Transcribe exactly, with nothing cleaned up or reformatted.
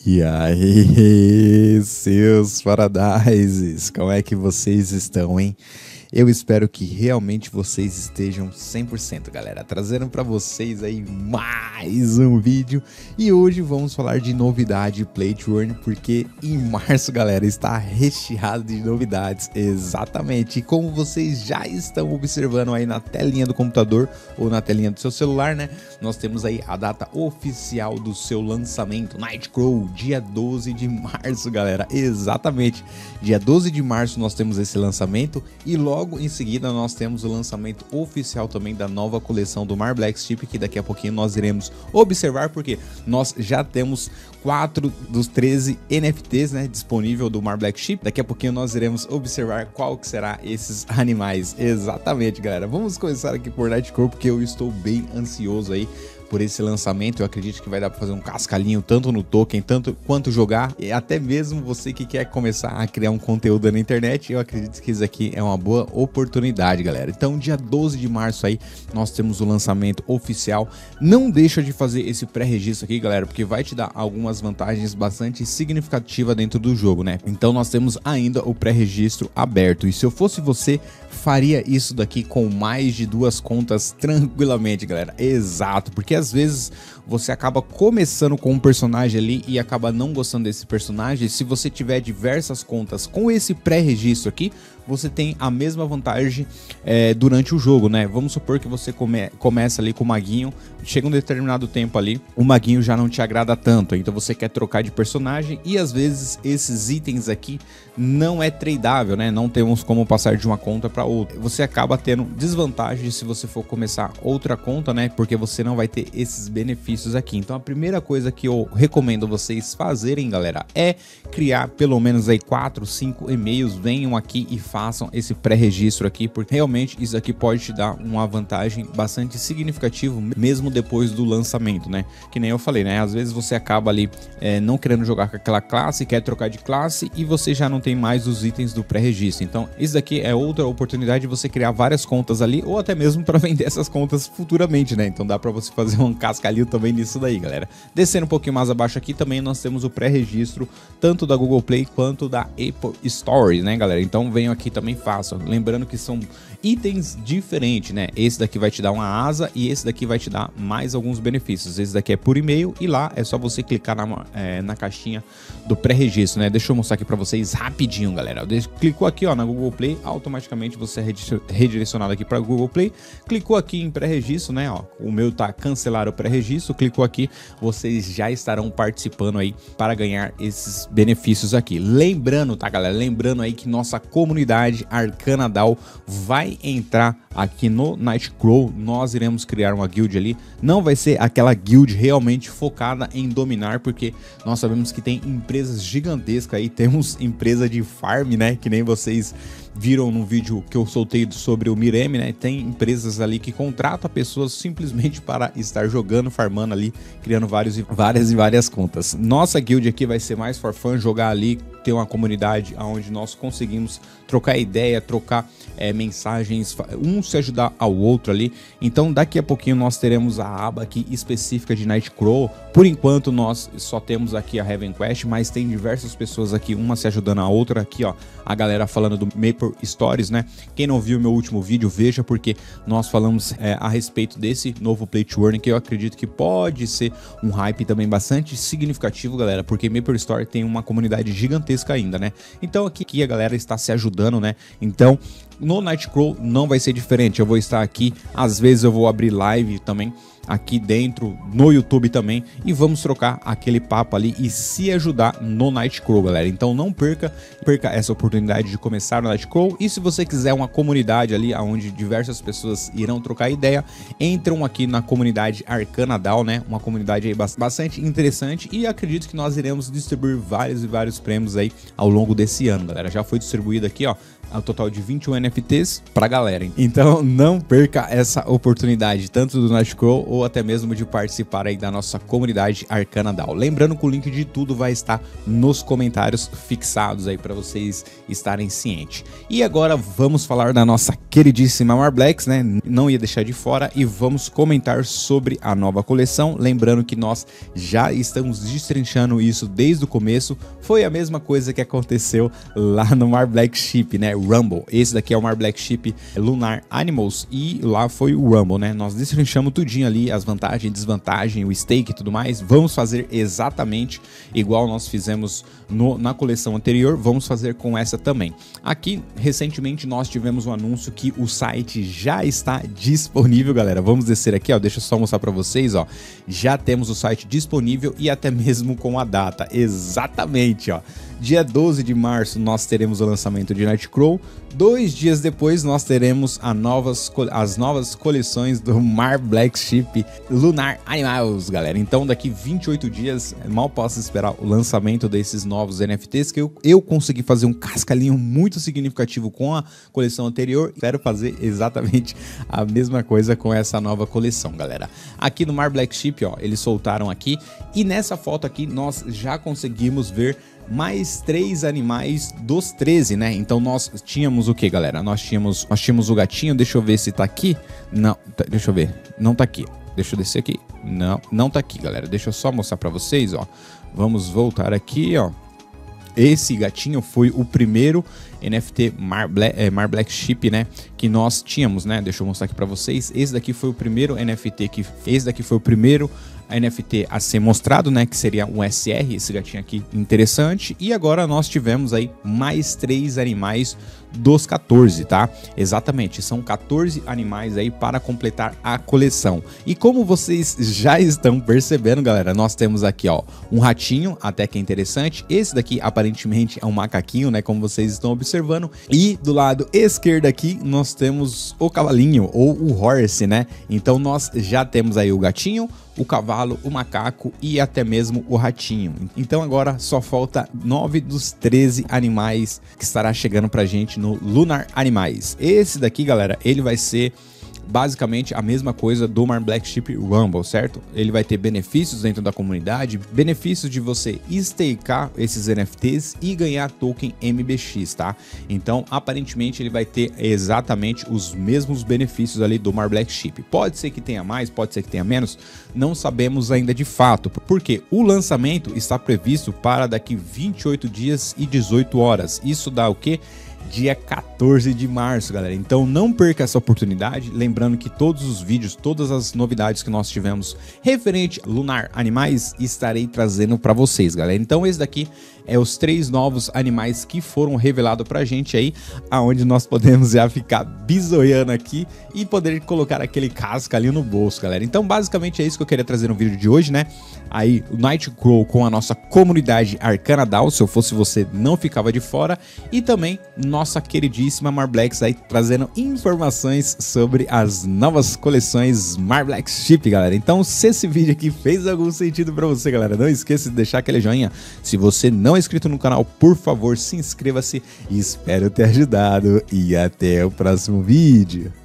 E aí, seus paradises, como é que vocês estão, hein? Eu espero que realmente vocês estejam cem por cento, galera, trazendo para vocês aí mais um vídeo. E hoje vamos falar de novidade Play to Earn, porque em março, galera, está recheado de novidades, exatamente. E como vocês já estão observando aí na telinha do computador ou na telinha do seu celular, né? Nós temos aí a data oficial do seu lançamento, Nightcrow, dia doze de março, galera, exatamente. Dia doze de março nós temos esse lançamento e logo Logo em seguida nós temos o lançamento oficial também da nova coleção do Mar Black Chip, que daqui a pouquinho nós iremos observar, porque nós já temos quatro dos treze N F Ts, né, disponível do Mar Black Chip. Daqui a pouquinho nós iremos observar qual que será esses animais. Exatamente, galera. Vamos começar aqui por Nightcrow, porque eu estou bem ansioso aí por esse lançamento. Eu acredito que vai dar para fazer um cascalhinho tanto no token, tanto quanto jogar, e até mesmo você que quer começar a criar um conteúdo na internet. Eu acredito que isso aqui é uma boa oportunidade, galera. Então, dia doze de março aí nós temos o lançamento oficial. Não deixa de fazer esse pré-registro aqui, galera, porque vai te dar algumas vantagens bastante significativas dentro do jogo, né? Então nós temos ainda o pré-registro aberto, e se eu fosse você, faria isso daqui com mais de duas contas tranquilamente, galera. Exato, porque às vezes você acaba começando com um personagem ali e acaba não gostando desse personagem. Se você tiver diversas contas com esse pré-registro aqui, você tem a mesma vantagem é, durante o jogo, né? Vamos supor que você come, começa ali com o maguinho, chega um determinado tempo ali, o maguinho já não te agrada tanto, então você quer trocar de personagem e às vezes esses itens aqui não é tradeável, né? Não temos como passar de uma conta para outra. Você acaba tendo desvantagem se você for começar outra conta, né? Porque você não vai ter esses benefícios aqui. Então a primeira coisa que eu recomendo vocês fazerem, galera, é criar pelo menos aí quatro, cinco e-mails. Venham aqui e façam esse pré-registro aqui, porque realmente isso aqui pode te dar uma vantagem bastante significativa mesmo depois do lançamento, né? Que nem eu falei, né? Às vezes você acaba ali é, não querendo jogar com aquela classe, quer trocar de classe e você já não tem mais os itens do pré-registro. Então isso daqui é outra oportunidade de você criar várias contas ali, ou até mesmo para vender essas contas futuramente, né? Então dá para você fazer um cascalho também nisso daí, galera. Descendo um pouquinho mais abaixo aqui também nós temos o pré-registro tanto da Google Play quanto da Apple Store, né, galera? Então venham aqui também façam. Lembrando que são itens diferentes, né? Esse daqui vai te dar uma asa e esse daqui vai te dar mais alguns benefícios. Esse daqui é por e-mail e lá é só você clicar na, é, na caixinha do pré-registro, né? Deixa eu mostrar aqui para vocês rapidinho, galera. Clicou aqui, ó, na Google Play, automaticamente você é redirecionado aqui para Google Play. Clicou aqui em pré-registro, né? Ó, o meu tá cancelar o pré-registro. Clicou aqui, vocês já estarão participando aí para ganhar esses benefícios aqui. Lembrando, tá, galera? Lembrando aí que nossa comunidade Arcana D A O vai entrar aqui no Nightcrow. Nós iremos criar uma guild ali. Não vai ser aquela guild realmente focada em dominar, porque nós sabemos que tem empresas gigantescas aí. Temos empresa de farm, né? Que nem vocês viram no vídeo que eu soltei sobre o Mireme, né? Tem empresas ali que contratam pessoas simplesmente para estar jogando, farmando ali, criando vários e várias e várias contas. Nossa guild aqui vai ser mais for fun, jogar ali, ter uma comunidade onde nós conseguimos trocar ideia, trocar é, mensagens, um se ajudar ao outro ali. Então daqui a pouquinho nós teremos a aba aqui específica de Nightcrow. Por enquanto nós só temos aqui a Heaven Quest, mas tem diversas pessoas aqui, uma se ajudando a outra. Aqui, ó, a galera falando do Maple Stories, né? Quem não viu meu último vídeo, veja, porque nós falamos é, a respeito desse novo Play to Earn, que eu acredito que pode ser um hype também bastante significativo, galera, porque Maple Story tem uma comunidade gigantesca ainda, né? Então aqui, aqui a galera está se ajudando, né? Então no Nightcrow não vai ser diferente. Eu vou estar aqui, às vezes eu vou abrir live também aqui dentro no YouTube também, e vamos trocar aquele papo ali e se ajudar no Nightcrow, galera. Então não perca, perca essa oportunidade de começar no Nightcrow. E se você quiser uma comunidade ali onde diversas pessoas irão trocar ideia, entram aqui na comunidade Arcana D A O, né? Uma comunidade aí bastante interessante, e acredito que nós iremos distribuir vários e vários prêmios aí ao longo desse ano, galera. Já foi distribuído aqui, ó, ao total de vinte e um N F Ts pra galera. Então não perca essa oportunidade, tanto do Nightcrow ou até mesmo de participar aí da nossa comunidade Arcana D A O. Lembrando que o link de tudo vai estar nos comentários fixados aí para vocês estarem cientes. E agora vamos falar da nossa queridíssima Marblex, né? Não ia deixar de fora, e vamos comentar sobre a nova coleção. Lembrando que nós já estamos destrinchando isso desde o começo. Foi a mesma coisa que aconteceu lá no Marblex Ship, né? Rumble. Esse daqui é o Marblex Ship Lunar Animals e lá foi o Rumble, né? Nós destrinchamos tudinho ali, as vantagens, desvantagens, o stake e tudo mais. Vamos fazer exatamente igual nós fizemos no, na coleção anterior, vamos fazer com essa também. Aqui, recentemente, nós tivemos um anúncio que o site já está disponível, galera. Vamos descer aqui, ó, deixa eu só mostrar para vocês, ó. Já temos o site disponível e até mesmo com a data, exatamente, ó. Dia doze de março nós teremos o lançamento de Nightcrow. Dois dias depois nós teremos a novas, as novas coleções do Marblex Ship Lunar Animals, galera. Então daqui vinte e oito dias, mal posso esperar o lançamento desses novos N F Ts, que eu, eu consegui fazer um cascalhinho muito significativo com a coleção anterior. Espero fazer exatamente a mesma coisa com essa nova coleção, galera. Aqui no Marblex Ship, ó, eles soltaram aqui, e nessa foto aqui nós já conseguimos ver mais três animais dos treze, né? Então nós tínhamos o que, galera? Nós tínhamos, nós tínhamos o gatinho, deixa eu ver se tá aqui. Não, tá, deixa eu ver, não tá aqui. Deixa eu descer aqui. Não, não tá aqui, galera. Deixa eu só mostrar pra vocês, ó. Vamos voltar aqui, ó. Esse gatinho foi o primeiro N F T Marblex, é, Marblex Ship, né, que nós tínhamos, né? Deixa eu mostrar aqui para vocês. Esse daqui foi o primeiro N F T que esse daqui foi o primeiro N F T a ser mostrado, né, que seria um S R, esse gatinho aqui interessante. E agora nós tivemos aí mais três animais dos quatorze, tá? Exatamente, são quatorze animais aí para completar a coleção. E como vocês já estão percebendo, galera, nós temos aqui, ó, um ratinho, até que é interessante. Esse daqui aparentemente é um macaquinho, né, como vocês estão observando. E do lado esquerdo aqui nós temos o cavalinho ou o horse, né? Então nós já temos aí o gatinho, o cavalo, o macaco e até mesmo o ratinho. Então agora só falta nove dos treze animais que estará chegando pra gente no Lunar Animais. Esse daqui, galera, ele vai ser basicamente a mesma coisa do Marblex Ship Rumble, certo? Ele vai ter benefícios dentro da comunidade, benefícios de você stakear esses N F Ts e ganhar token M B X, tá? Então, aparentemente, ele vai ter exatamente os mesmos benefícios ali do Marblex Ship. Pode ser que tenha mais, pode ser que tenha menos, não sabemos ainda de fato, porque o lançamento está previsto para daqui vinte e oito dias e dezoito horas. Isso dá o quê? Dia quatorze de março, galera. Então não perca essa oportunidade. Lembrando que todos os vídeos, todas as novidades que nós tivemos referente a Lunar Animais, estarei trazendo para vocês, galera. Então esse daqui é os três novos animais que foram revelados pra gente aí, aonde nós podemos já ficar bisoiando aqui e poder colocar aquele casca ali no bolso, galera. Então basicamente é isso que eu queria trazer no vídeo de hoje, né? Aí o Nightcrow com a nossa comunidade Arcana D A O, se eu fosse você não ficava de fora, e também nossa queridíssima Marblex aí trazendo informações sobre as novas coleções Marblex Ship, galera. Então se esse vídeo aqui fez algum sentido pra você, galera, não esqueça de deixar aquele joinha. Se você não é inscrito no canal, por favor, se inscreva-se, e espero ter ajudado, e até o próximo vídeo.